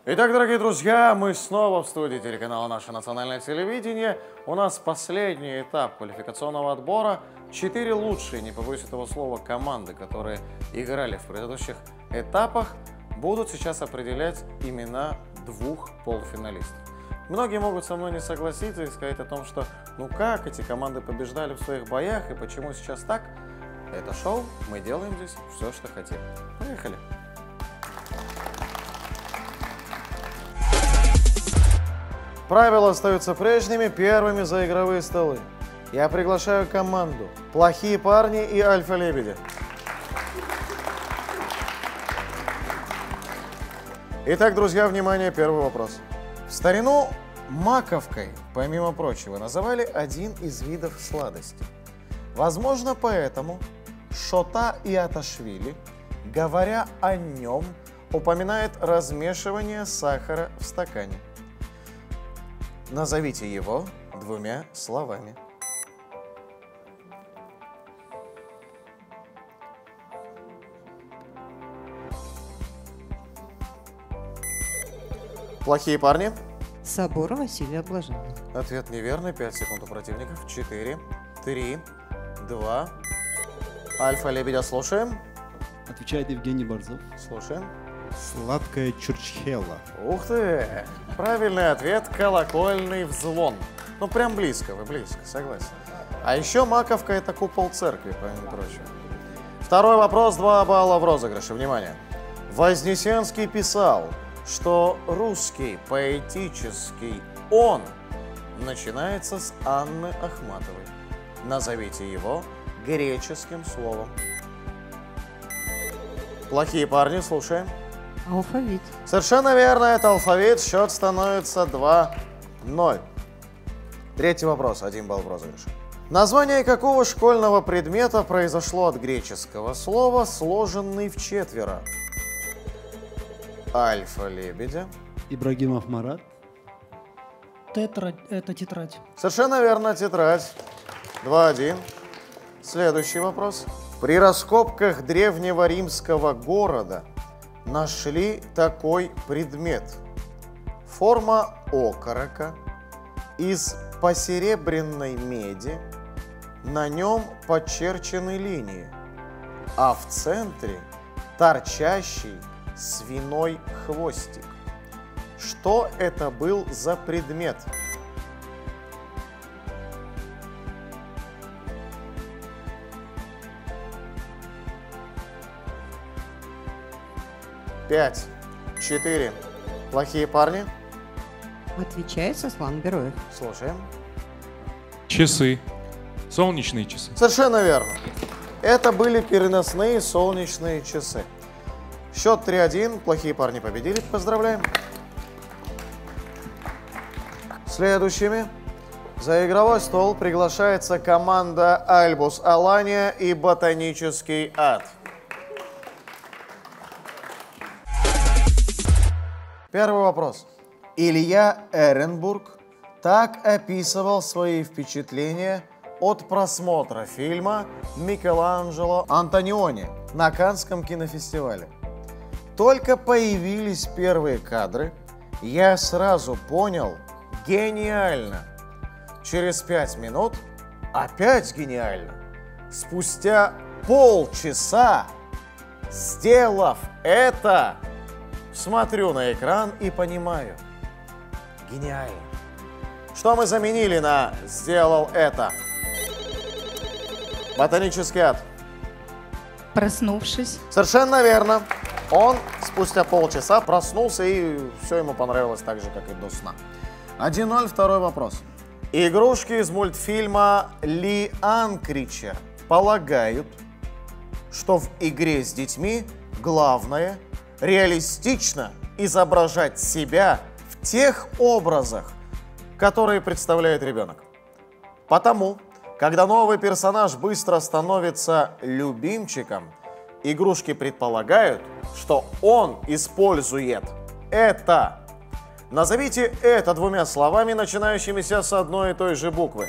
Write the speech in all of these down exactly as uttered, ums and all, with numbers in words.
Итак, дорогие друзья, мы снова в студии телеканала «Наше национальное телевидение». У нас последний этап квалификационного отбора. Четыре лучшие, не побоюсь этого слова, команды, которые играли в предыдущих этапах, будут сейчас определять имена двух полуфиналистов. Многие могут со мной не согласиться и сказать о том, что ну как эти команды побеждали в своих боях и почему сейчас так. Это шоу, мы делаем здесь все, что хотим. Поехали! Правила остаются прежними, первыми за игровые столы. Я приглашаю команду «Плохие парни» и «Альфа-лебеди». Итак, друзья, внимание, первый вопрос. В старину маковкой, помимо прочего, называли один из видов сладости. Возможно, поэтому Шота Иаташвили, говоря о нем, упоминает размешивание сахара в стакане. Назовите его двумя словами. Плохие парни. Собор Василия Блаженного. Ответ неверный. пять секунд у противников. четыре, три, два. Альфа-лебедя слушаем. Отвечает Евгений Борзов. Слушаем. Сладкая чурчхела. Ух ты! Правильный ответ – колокольный взвон. Ну, прям близко, вы близко, согласен. А еще маковка – это купол церкви, помимо прочего. Второй вопрос, два балла в розыгрыше. Внимание. Вознесенский писал, что русский поэтический «он» начинается с Анны Ахматовой. Назовите его греческим словом. Плохие парни, слушаем. Алфавит. Совершенно верно, это алфавит. Счет становится два ноль. Третий вопрос, один балл в розыгрыше. Название какого школьного предмета произошло от греческого слова «сложенный вчетверо»? Альфа-лебедя. Ибрагимов Марат. Тетрадь, это тетрадь. Совершенно верно, тетрадь. два один. Следующий вопрос. При раскопках древнего римского города нашли такой предмет. Форма окорока из посеребряной меди, на нем подчерчены линии, а в центре торчащий свиной хвостик. Что это был за предмет? Пять, четыре. Плохие парни. Отвечает Сослан Бероев. Слушаем. Часы. Солнечные часы. Совершенно верно. Это были переносные солнечные часы. Счет три один. Плохие парни победили. Поздравляем. Следующими за игровой стол приглашается команда Альбус Алания и Ботанический ад. Первый вопрос. Илья Эренбург так описывал свои впечатления от просмотра фильма «Микеланджело Антониони» на Каннском кинофестивале. Только появились первые кадры, я сразу понял – гениально. Через пять минут опять гениально. Спустя полчаса, сделав это, смотрю на экран и понимаю – гениально. Что мы заменили на «сделал это»? Ботанический ад. Проснувшись. Совершенно верно. Он спустя полчаса проснулся, и все ему понравилось так же, как и до сна. один ноль, второй вопрос. Игрушки из мультфильма «Ли Анкрича» полагают, что в игре с детьми главное – реалистично изображать себя в тех образах, которые представляет ребенок. Потому, когда новый персонаж быстро становится любимчиком, игрушки предполагают, что он использует это. Назовите это двумя словами, начинающимися с одной и той же буквы.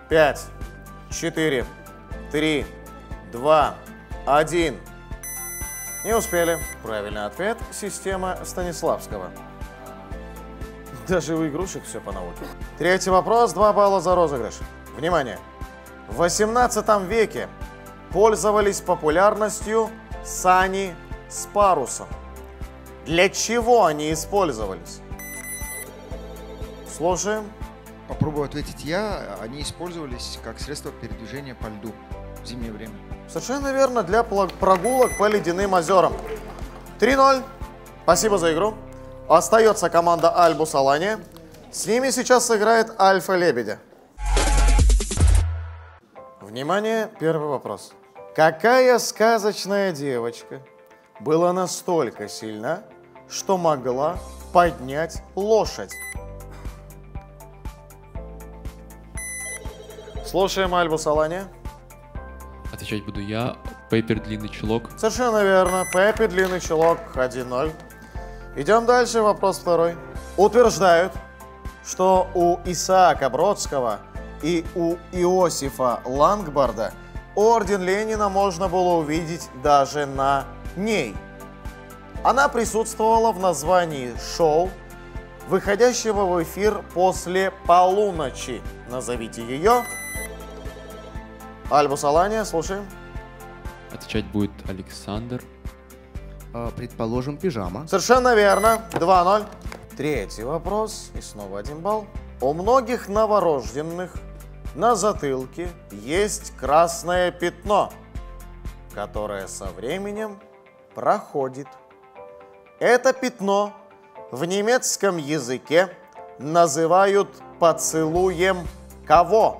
пять, четыре, три, два, один. Не успели. Правильный ответ – система Станиславского. Даже у игрушек все по науке. Третий вопрос, два балла за розыгрыш. Внимание! В восемнадцатом веке пользовались популярностью сани с парусом. Для чего они использовались? Слушаем. Попробую ответить я. Они использовались как средство передвижения по льду в зимнее время. Совершенно верно, для прогулок по ледяным озерам. три ноль. Спасибо за игру. Остается команда Альбус Алания. С ними сейчас сыграет Альфа-Лебедя. Внимание, первый вопрос. Какая сказочная девочка была настолько сильна, что могла поднять лошадь? Слушаем Альбус Алания. Отвечать буду я. Пеппер длинный чулок. Совершенно верно. Пеппи длинный чулок. один ноль. Идем дальше. Вопрос второй. Утверждают, что у Исаака Бродского и у Иосифа Лангбарда орден Ленина можно было увидеть даже на ней. Она присутствовала в названии шоу, выходящего в эфир после полуночи. Назовите ее. Альбус Алания, слушаем. Отвечать будет Александр. А, предположим, пижама. Совершенно верно. два ноль. Третий вопрос. И снова один балл. У многих новорожденных на затылке есть красное пятно, которое со временем проходит. Это пятно в немецком языке называют поцелуем кого?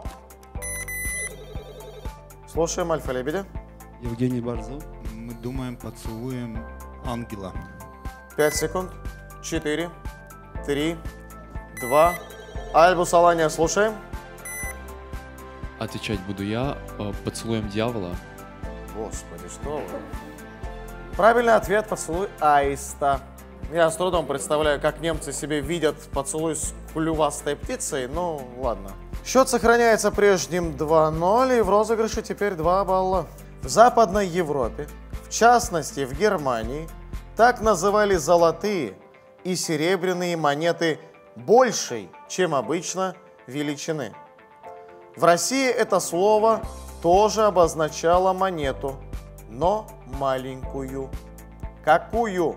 Слушаем Альфа-Лебедя. Евгений Борзов. Мы думаем, поцелуем ангела. пять секунд. четыре, три, два. Альбус Алания, слушаем. Отвечать буду я. Поцелуем дьявола. Господи, что вы. Правильный ответ – поцелуй аиста. Я с трудом представляю, как немцы себе видят поцелуй с клювастой птицей. Ну, ладно. Счет сохраняется прежним два ноль, и в розыгрыше теперь два балла. В Западной Европе, в частности в Германии, так называли золотые и серебряные монеты большей, чем обычно, величины. В России это слово тоже обозначало монету, но маленькую. Какую?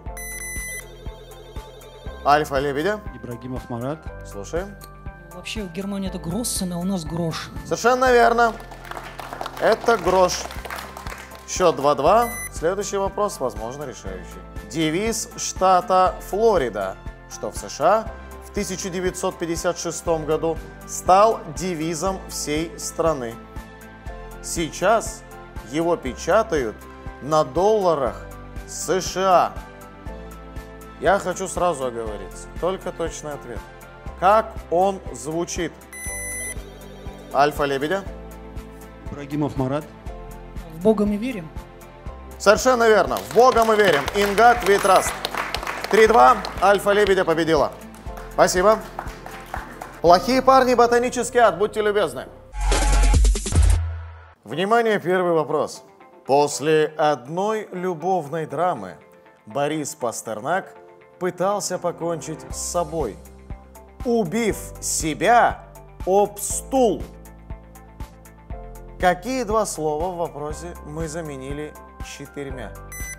Альфа-Лебедя. Ибрагимов Марат. Слушаем. Вообще в Германии это гроссен, а у нас грош. Совершенно верно. Это грош. Счет два два. Следующий вопрос, возможно, решающий. Девиз штата Флорида, что в США в тысяча девятьсот пятьдесят шестом году стал девизом всей страны. Сейчас его печатают на долларах США. Я хочу сразу оговориться. Только точный ответ. Как он звучит? Альфа-Лебедя. Ибрагимов Марат. В Бога мы верим. Совершенно верно. В Бога мы верим. In God we trust. три два. Альфа-Лебедя победила. Спасибо. Плохие парни, ботанический ад. Будьте любезны. Внимание, первый вопрос. После одной любовной драмы Борис Пастернак пытался покончить с собой, убив себя об стул. Какие два слова в вопросе мы заменили четырьмя?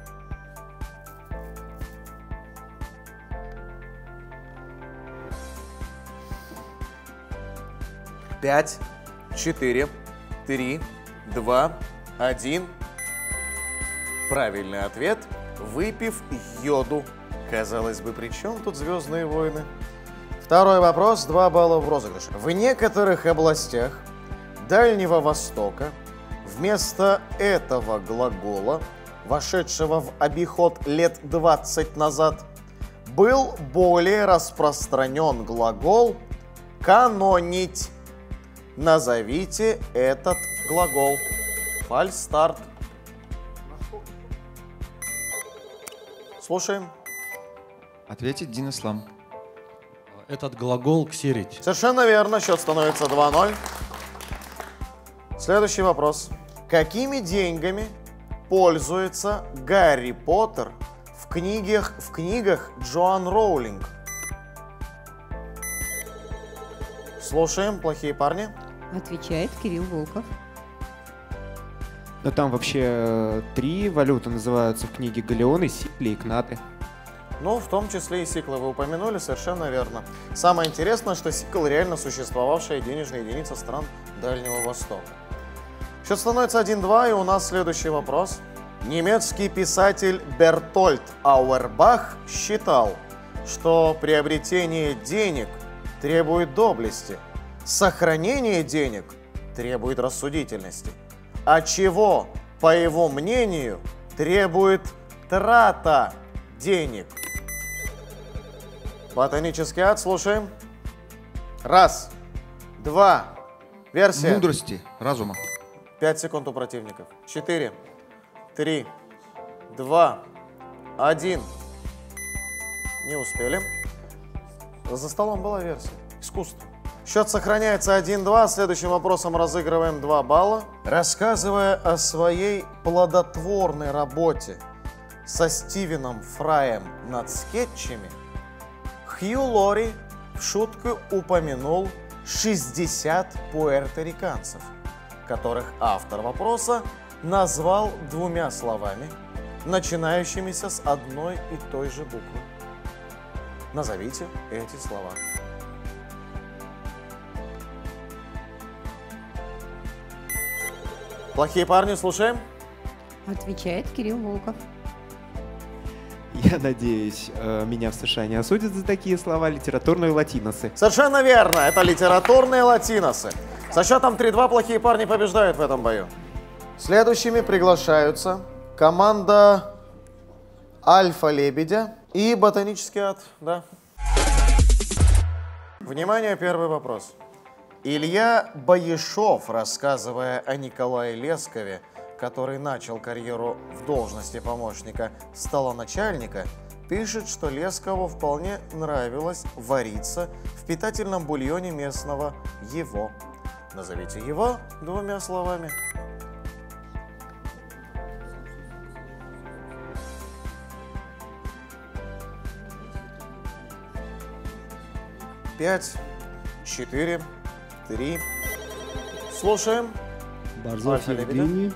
Пять, четыре, три, два, один. Правильный ответ – выпив йоду. Казалось бы, при чем тут «Звездные войны»? Второй вопрос, два балла в розыгрыше. В некоторых областях Дальнего Востока вместо этого глагола, вошедшего в обиход лет двадцать назад, был более распространен глагол «канонить». Назовите этот глагол. Фальстарт. Слушаем. Ответить Дин Ислам. Этот глагол «ксерить». Совершенно верно. Счет становится два ноль. Следующий вопрос. Какими деньгами пользуется Гарри Поттер в книгах, в книгах Джоан Роулинг? Слушаем, плохие парни. Отвечает Кирилл Волков. Но там вообще э, три валюты называются в книге: галеоны, сикли и кнаты. Ну, в том числе и сиклы вы упомянули, совершенно верно. Самое интересное, что сикл реально существовавшая денежная единица стран Дальнего Востока. Счет становится один-два, и у нас следующий вопрос. Немецкий писатель Бертольд Ауэрбах считал, что приобретение денег требует доблести, сохранение денег требует рассудительности. А чего, по его мнению, требует трата денег? Ботанический ад, слушаем. Раз, два, версия. Мудрости, разума. Пять секунд у противников. Четыре, три, два, один. Не успели. За столом была версия. Искусство. Счет сохраняется один-два. Следующим вопросом разыгрываем два балла. Рассказывая о своей плодотворной работе со Стивеном Фраем над скетчами, Хью Лори в шутку упомянул шестьдесят пуэрториканцев, которых автор вопроса назвал двумя словами, начинающимися с одной и той же буквы. Назовите эти слова. Плохие парни, слушаем. Отвечает Кирилл Волков. Я надеюсь, э, меня в США не осудят за такие слова: литературные латиносы. Совершенно верно, это литературные латиносы. Со счетом три-два плохие парни побеждают в этом бою. Следующими приглашаются команда Альфа-Лебедя и Ботанический ад. Да. Внимание, первый вопрос. Илья Баешов, рассказывая о Николае Лескове, который начал карьеру в должности помощника столоначальника, пишет, что Лескову вполне нравилось вариться в питательном бульоне местного его. Назовите его двумя словами. Пять, четыре, три. Слушаем. Борзов Альфа-Лебедя. Евгений.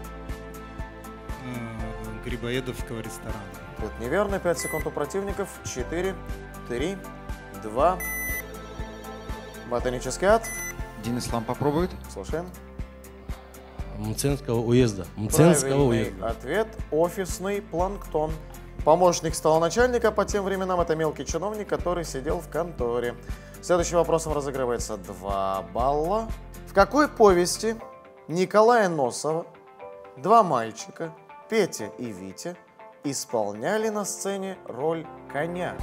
Э, Грибоедовского ресторана. Тут неверно. Пять секунд у противников. Четыре, три, два. Ботанический ад. Дин Ислам попробует. Слушаем. Мценского уезда. Мценского Правильный уезда. ответ – офисный планктон. Помощник столоначальника по тем временам – это мелкий чиновник, который сидел в конторе. Следующим вопросом разыгрывается два балла. В какой повести Николая Носова два мальчика, Петя и Витя, исполняли на сцене роль коня?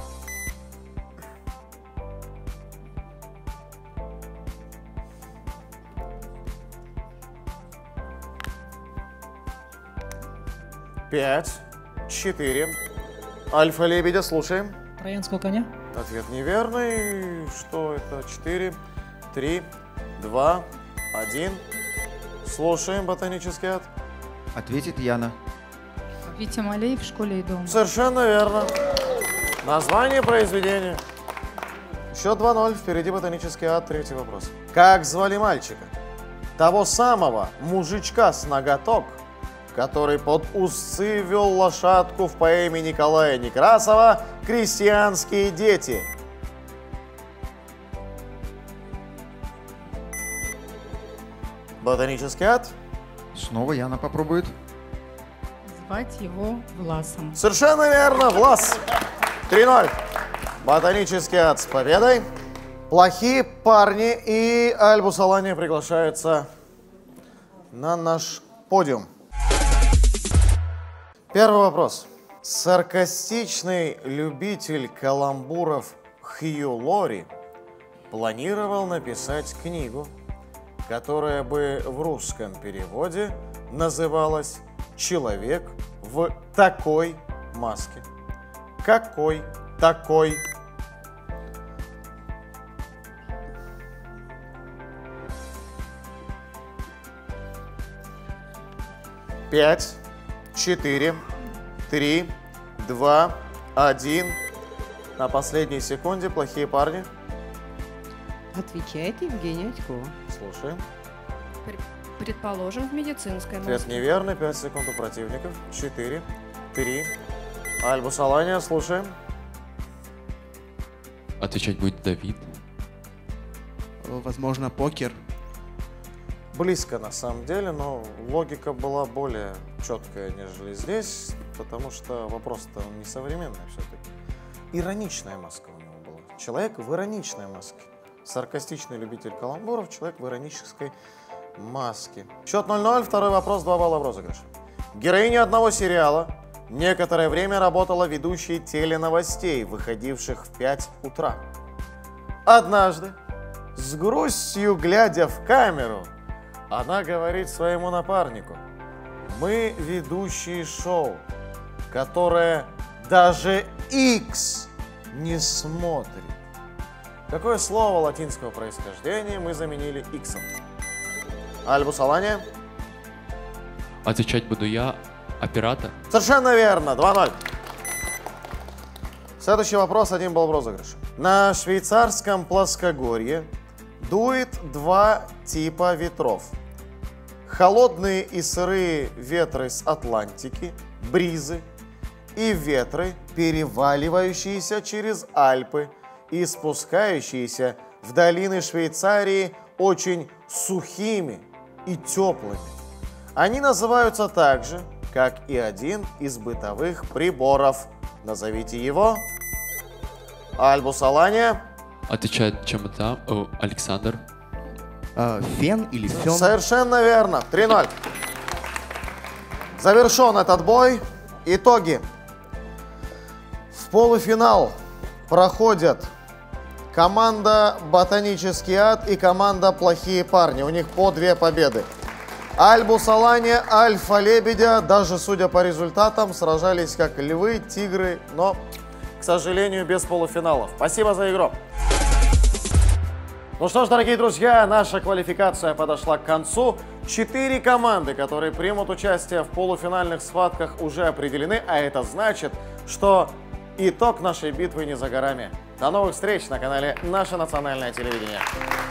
Пять, четыре. Альфа-Лебедя, слушаем. Троянского коня? Ответ неверный. Что это? Четыре, три, два, один. Слушаем, Ботанический ад. Ответит Яна. Витя Малей в школе и дома. Совершенно верно. Название произведения. Счет два-ноль. Впереди Ботанический ад. Третий вопрос. Как звали мальчика? Того самого мужичка с ноготок, который под узцы вел лошадку в поэме Николая Некрасова «Крестьянские дети». Ботанический ад. Снова Яна попробует. Звать его Власом. Совершенно верно, Влас. три-ноль. Ботанический ад с победой. Плохие парни и Альбус Алания приглашаются на наш подиум. Первый вопрос. Саркастичный любитель каламбуров Хью Лори планировал написать книгу, которая бы в русском переводе называлась «Человек в такой маске». Какой такой? пять, четыре, три, два, один. На последней секунде плохие парни. Отвечает Евгения Очкова. Слушаем. Предположим, в медицинской. Ответ неверный. пять секунд у противников. четыре, три. Альбус Алания, слушаем. Отвечать будет Давид. Возможно, покер. Близко на самом деле, но логика была более четкая, нежели здесь, потому что вопрос-то не современный все-таки. Ироничная маска у него была. Человек в ироничной маске. Саркастичный любитель каламбуров, человек в иронической маске. Счет ноль ноль, второй вопрос, два балла в розыгрыш. Героиня одного сериала некоторое время работала ведущей теленовостей, выходивших в пять утра. Однажды, с грустью глядя в камеру, она говорит своему напарнику: мы ведущие шоу, которое даже X не смотрит. Какое слово латинского происхождения мы заменили X? Альбус Алания. Отвечать буду я. Оператор. Совершенно верно. два ноль. Следующий вопрос, один балл в розыгрыше. На швейцарском плоскогорье дует два типа ветров. Холодные и сырые ветры с Атлантики, бризы, и ветры, переваливающиеся через Альпы и спускающиеся в долины Швейцарии очень сухими и теплыми. Они называются так же, как и один из бытовых приборов. Назовите его. Альбус Алания. Отвечает чем-то о, Александр. А, фен или фен? Совершенно верно. три ноль. Завершен этот бой. Итоги. В полуфинал проходят команда «Ботанический ад» и команда «Плохие парни». У них по две победы. Альбус Алания, Альфа Лебедя, даже судя по результатам, сражались как львы, тигры, но, к сожалению, без полуфиналов. Спасибо за игру. Ну что ж, дорогие друзья, наша квалификация подошла к концу. Четыре команды, которые примут участие в полуфинальных схватках, уже определены, а это значит, что итог нашей битвы не за горами. До новых встреч на канале «Наше национальное телевидение».